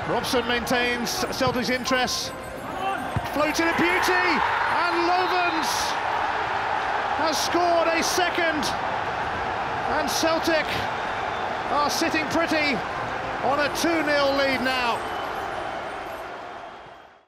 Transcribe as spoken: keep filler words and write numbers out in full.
Robson maintains Celtic's interest. Floated a beauty, and Loovens has scored a second. And Celtic are sitting pretty on a two nil lead now.